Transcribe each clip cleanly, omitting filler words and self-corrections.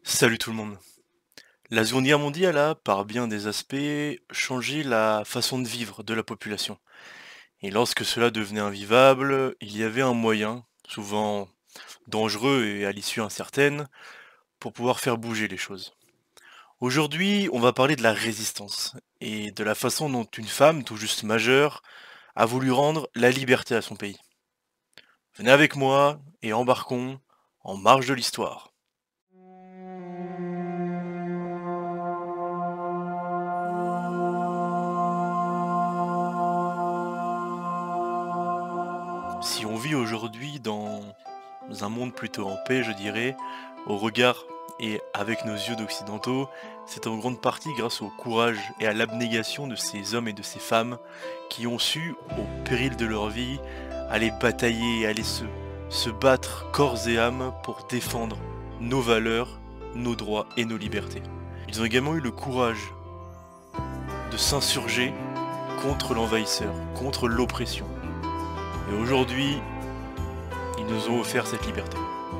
Salut tout le monde. La Seconde Guerre mondiale a, par bien des aspects, changé la façon de vivre de la population. Et lorsque cela devenait invivable, il y avait un moyen, souvent dangereux et à l'issue incertaine, pour pouvoir faire bouger les choses. Aujourd'hui, on va parler de la résistance et de la façon dont une femme, tout juste majeure, a voulu rendre la liberté à son pays. Venez avec moi et embarquons en marge de l'histoire. Si on vit aujourd'hui dans un monde plutôt en paix, je dirais, au regard et avec nos yeux d'occidentaux, c'est en grande partie grâce au courage et à l'abnégation de ces hommes et de ces femmes qui ont su, au péril de leur vie, aller batailler, aller se battre corps et âme pour défendre nos valeurs, nos droits et nos libertés. Ils ont également eu le courage de s'insurger contre l'envahisseur, contre l'oppression. Et aujourd'hui, ils nous ont offert cette liberté.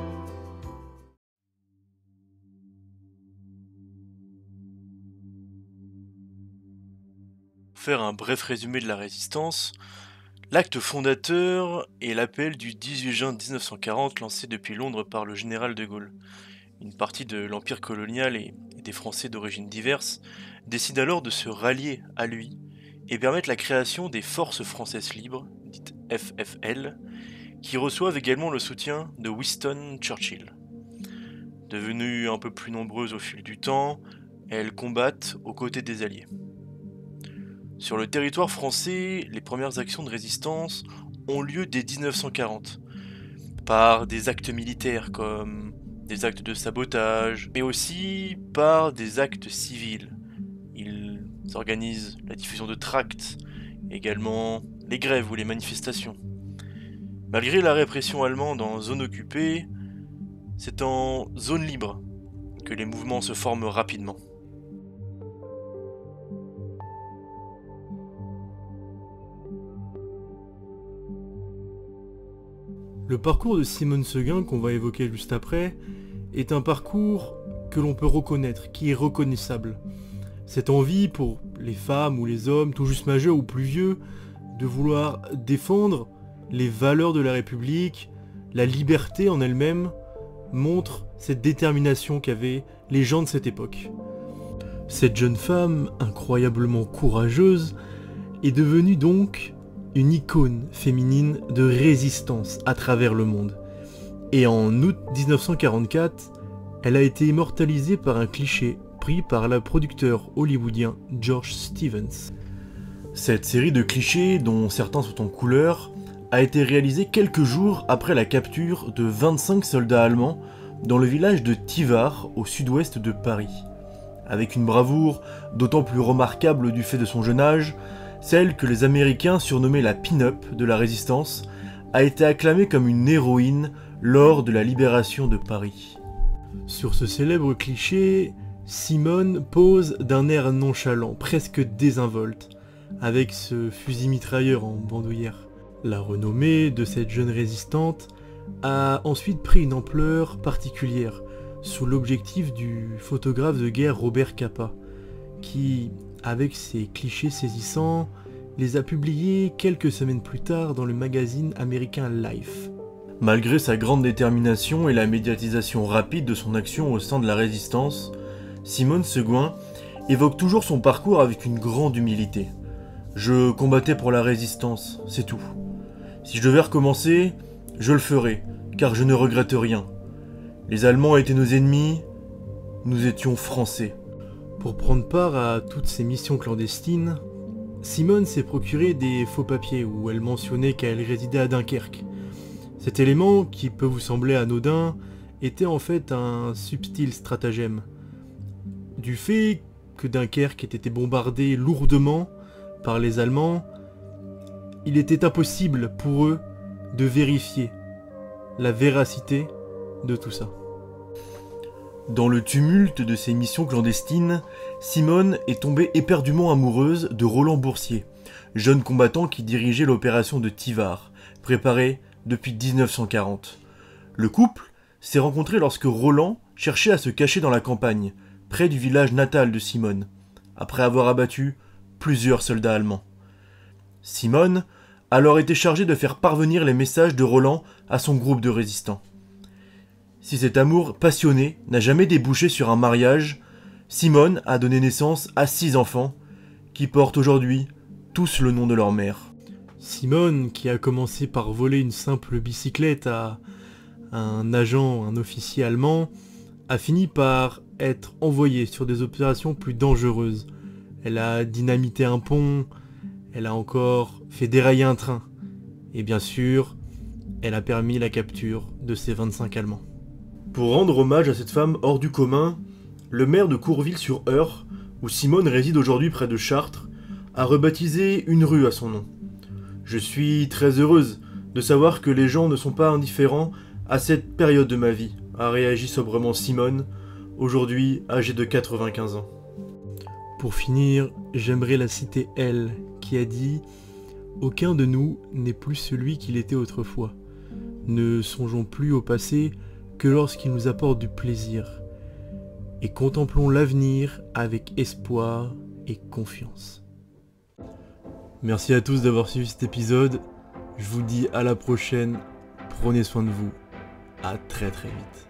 Pour faire un bref résumé de la résistance, l'acte fondateur est l'appel du 18 juin 1940 lancé depuis Londres par le général de Gaulle. Une partie de l'empire colonial et des Français d'origine diverses décide alors de se rallier à lui et permettre la création des Forces françaises libres, dites FFL, qui reçoivent également le soutien de Winston Churchill. Devenues un peu plus nombreuses au fil du temps, elles combattent aux côtés des Alliés. Sur le territoire français, les premières actions de résistance ont lieu dès 1940, par des actes militaires comme des actes de sabotage, mais aussi par des actes civils. Ils organisent la diffusion de tracts, également les grèves ou les manifestations. Malgré la répression allemande en zone occupée, c'est en zone libre que les mouvements se forment rapidement. Le parcours de Simone Seguin, qu'on va évoquer juste après, est un parcours que l'on peut reconnaître, qui est reconnaissable. Cette envie pour les femmes ou les hommes, tout juste majeurs ou plus vieux, de vouloir défendre les valeurs de la République, la liberté en elle-même, montre cette détermination qu'avaient les gens de cette époque. Cette jeune femme, incroyablement courageuse, est devenue donc une icône féminine de résistance à travers le monde. Et en août 1944, elle a été immortalisée par un cliché pris par le producteur hollywoodien George Stevens. Cette série de clichés, dont certains sont en couleur, a été réalisée quelques jours après la capture de 25 soldats allemands dans le village de Thivard, au sud-ouest de Paris. Avec une bravoure d'autant plus remarquable du fait de son jeune âge, celle que les Américains surnommaient la pin-up de la résistance a été acclamée comme une héroïne lors de la libération de Paris. Sur ce célèbre cliché, Simone pose d'un air nonchalant, presque désinvolte, avec ce fusil mitrailleur en bandoulière. La renommée de cette jeune résistante a ensuite pris une ampleur particulière sous l'objectif du photographe de guerre Robert Capa, qui, avec ses clichés saisissants, les a publiés quelques semaines plus tard dans le magazine américain Life. Malgré sa grande détermination et la médiatisation rapide de son action au sein de la résistance, Simone Seguin évoque toujours son parcours avec une grande humilité. « Je combattais pour la résistance, c'est tout. Si je devais recommencer, je le ferais, car je ne regrette rien. Les Allemands étaient nos ennemis, nous étions Français. » Pour prendre part à toutes ces missions clandestines, Simone s'est procuré des faux papiers où elle mentionnait qu'elle résidait à Dunkerque. Cet élément, qui peut vous sembler anodin, était en fait un subtil stratagème. Du fait que Dunkerque ait été bombardé lourdement par les Allemands, il était impossible pour eux de vérifier la véracité de tout ça. Dans le tumulte de ses missions clandestines, Simone est tombée éperdument amoureuse de Roland Boursier, jeune combattant qui dirigeait l'opération de Thivard, préparée depuis 1940. Le couple s'est rencontré lorsque Roland cherchait à se cacher dans la campagne, près du village natal de Simone, après avoir abattu plusieurs soldats allemands. Simone a alors été chargé de faire parvenir les messages de Roland à son groupe de résistants. Si cet amour passionné n'a jamais débouché sur un mariage, Simone a donné naissance à 6 enfants, qui portent aujourd'hui tous le nom de leur mère. Simone, qui a commencé par voler une simple bicyclette à un agent, un officier allemand, a fini par être envoyée sur des opérations plus dangereuses. Elle a dynamité un pont, elle a encore fait dérailler un train. Et bien sûr, elle a permis la capture de ces 25 Allemands. Pour rendre hommage à cette femme hors du commun, le maire de Courville-sur-Eure, où Simone réside aujourd'hui près de Chartres, a rebaptisé une rue à son nom. Je suis très heureuse de savoir que les gens ne sont pas indifférents à cette période de ma vie, a réagi sobrement Simone, aujourd'hui âgée de 95 ans. Pour finir, j'aimerais la citer elle, qui a dit « Aucun de nous n'est plus celui qu'il était autrefois. Ne songeons plus au passé que lorsqu'il nous apporte du plaisir. Et contemplons l'avenir avec espoir et confiance. » Merci à tous d'avoir suivi cet épisode. Je vous dis à la prochaine. Prenez soin de vous. À très très vite.